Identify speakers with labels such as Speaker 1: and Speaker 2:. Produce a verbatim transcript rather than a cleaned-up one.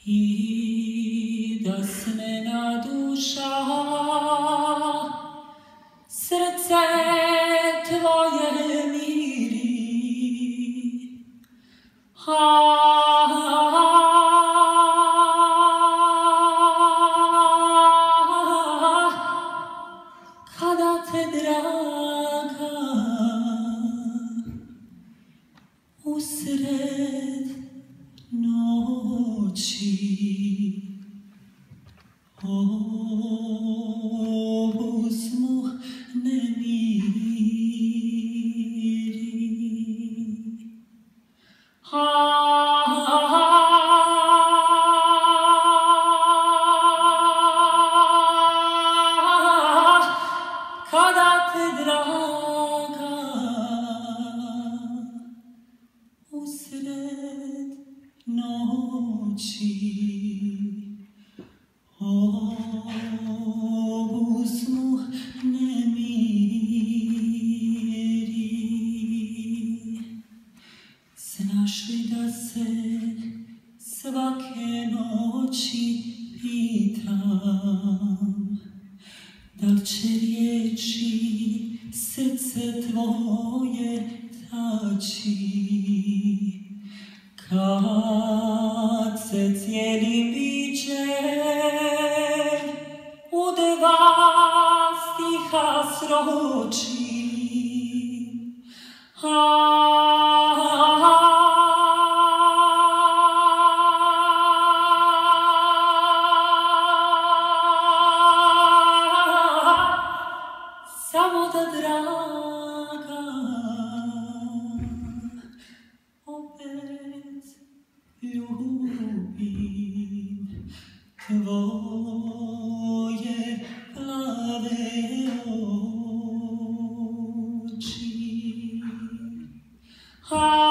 Speaker 1: i da smena duša srce tvoje miri. Kada te draga usred noći obuzmu nemiri. Kada te draga usred noći obuzmu nemiri. Znaš li da se svake noći pitam, da li će riječi srce tvoje taći, kad se cijelim bićem u dva stiha sroči. Samo da draga opet ljubim tvoje plave oči.